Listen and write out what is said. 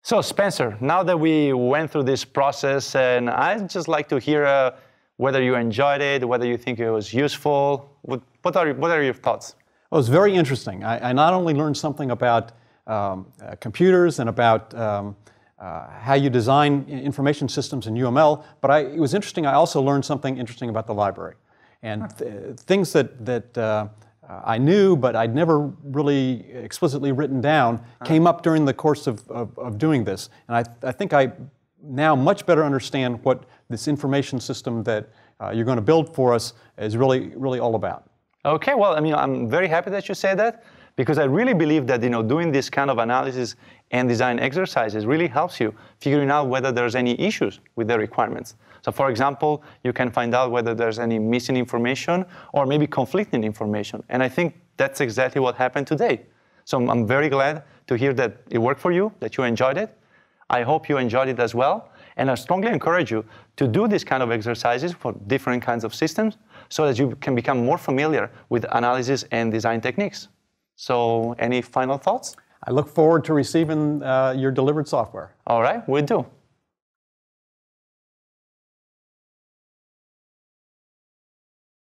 So Spencer, now that we went through this process, and I'd just like to hear whether you enjoyed it, whether you think it was useful. What are your thoughts? Well, it was very interesting. I not only learned something about computers and about how you design information systems in UML, but it was interesting. I also learned something interesting about the library, and things that I knew, but I'd never really explicitly written down, came up during the course of doing this. And I think I now much better understand what this information system that you're going to build for us is really all about. Okay, well, I mean, I'm very happy that you said that, because I really believe that doing this kind of analysis and design exercises really helps you figuring out whether there's any issues with the requirements. So for example, you can find out whether there's any missing information or maybe conflicting information. And I think that's exactly what happened today. So I'm very glad to hear that it worked for you, that you enjoyed it. I hope you enjoyed it as well. And I strongly encourage you to do these kind of exercises for different kinds of systems so that you can become more familiar with analysis and design techniques. So any final thoughts? I look forward to receiving your delivered software. All right, we do.